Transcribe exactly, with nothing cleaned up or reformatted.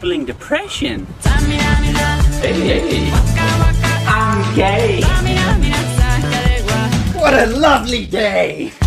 battling depression. Hey, I'm gay. What a lovely day!